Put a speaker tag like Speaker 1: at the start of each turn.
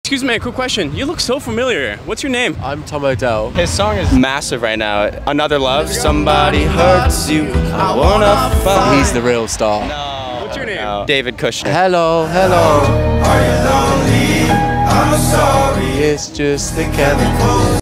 Speaker 1: Excuse me, quick question. You look so familiar. What's your name?
Speaker 2: I'm Tom Odell.
Speaker 3: His song is massive right now. Another Love. Somebody hurts you. I wanna fight.
Speaker 2: He's the real star.
Speaker 3: No.
Speaker 1: What's your name?
Speaker 3: No. David Kushner.
Speaker 2: Hello, hello.
Speaker 4: Are you lonely? I'm sorry.
Speaker 2: It's just the chemical.